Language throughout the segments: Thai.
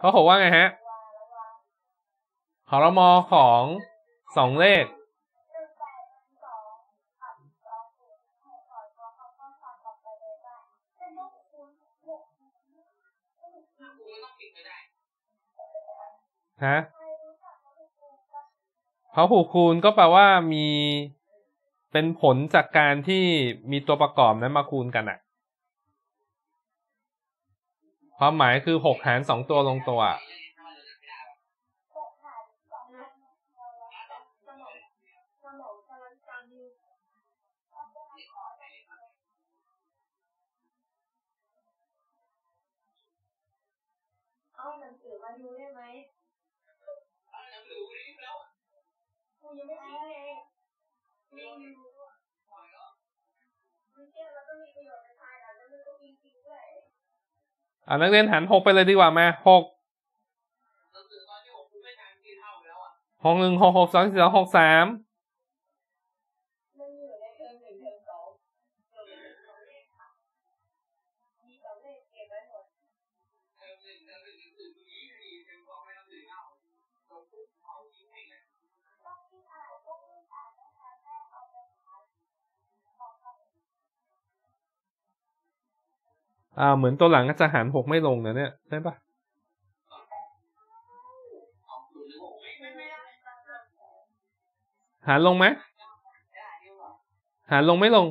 ข้อ6ว่าไงฮะหรมของ2เลขฮะพหุคูณก็แปลว่ามีเป็นผลจากการที่มีตัวประกอบนั้นมาคูณกันอ่ะความหมายคือ6หาร2ตัวลงตัวเอาหนังสือมาดูได้ไหมหนังสือรีบแล้วกูยังไม่ทิ้งเลยไม่รู้ไม่เชื่อแล้วก็มีประโยชน์ในภายหลังแล้วมันก็จริงๆด้วยนักเรียนหัน6ไปเลยดีกว่ามา6 หนังสือตอนที่ผมไม่ทันกินเท่าแล้วอ่ะ 6 1 6 6 2 4 2 6 3 มันอยู่ในเทอม1เทอม2มี2เลขเก็บไว้หมดเทอม1เทอม1หนังสือนี้ดีเทอม2ไม่หนังสือเท่าตรงปุ๊บเอาทิ้งให้เลยเหมือนตัวหลังก็จะหาร6ไม่ลงนะเนี่ยใช่ปะหารลงไหมหารลงไม่ลง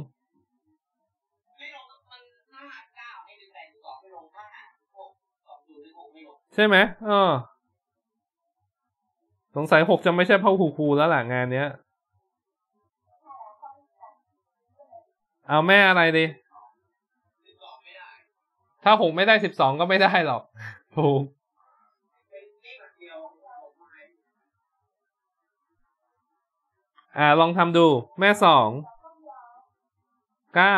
ใช่ไหมสงสัย6จะไม่ใช่พหุคูณแล้วล่ะงานเนี้ยเอาแม่อะไรดีถ้า6ไม่ได้12ก็ไม่ได้หรอกถูกลองทำดูแม่2 9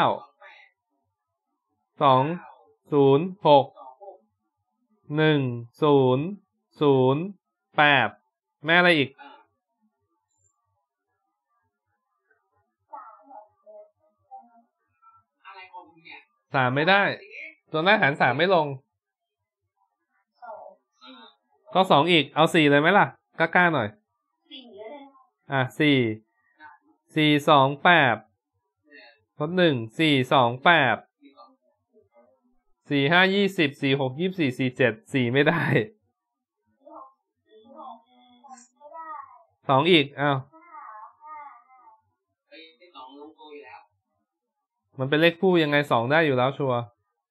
2 0 6 1 0 0 8แม่อะไรอีก3ไม่ได้ตัวหน้าหาร3ไม่ลงก็2อีกเอา4เลยไหมล่ะกล้าๆหน่อย4 4 2 8ลด1 4 2 8 4 5 20 4 6 24 4 7 4ไม่ได้2อีกมันเป็นเลขคู่ยังไง2ได้อยู่แล้วชัวร์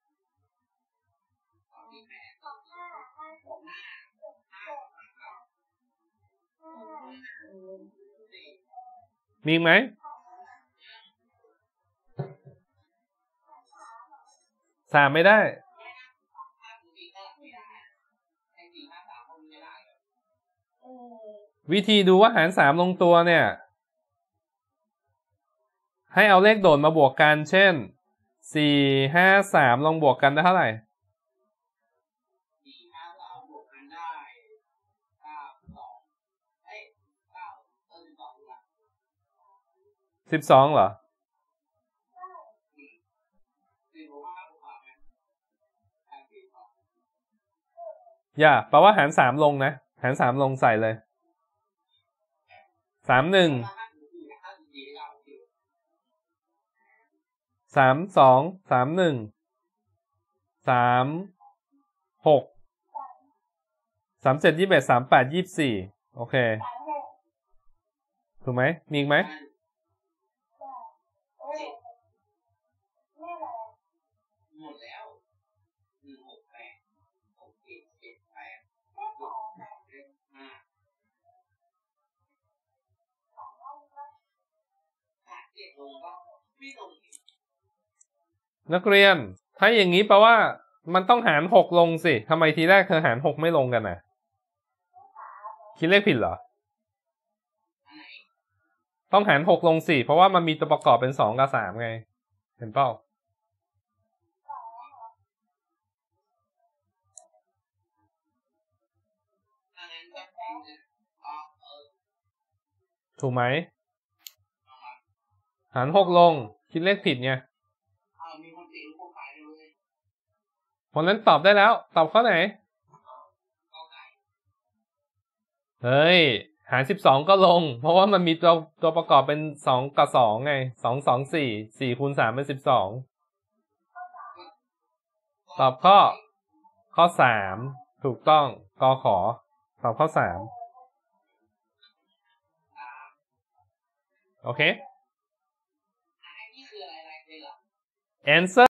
มีไหม3ไม่ได้วิธีดูว่าหาร3ลงตัวเนี่ยให้เอาเลขโดดมาบวกกันเช่น4 5 3ลองบวกกันได้เท่าไหร่12เหรอแปลว่าหาร3ลงนะหาร3ลงใส่เลย31 32 31 36 37 21 38 24โอเคถูกไหมมีอีกไหมนักเรียนถ้าอย่างนี้แปลว่ามันต้องหาร6ลงสิทำไมทีแรกเธอหาร6ไม่ลงกันน่ะคิดเลขผิดเหรอต้องหาร6ลงสิเพราะว่ามันมีตัวประกอบเป็น2กับ3ไงเห็นเปล่าถูกไหมหาร6ลงคิดเลขผิดไงคนนั้นตอบได้แล้วตอบข้อไหนเฮ้ยหาร12ก็ลงเพราะว่ามันมีตัวประกอบเป็น2กับ2ไง2 2 4 4คูณ3เป็น12ตอบข้อ3ถูกต้องกขอตอบข้อ3โอเคนี่คืออะไรเลยเหรอ answer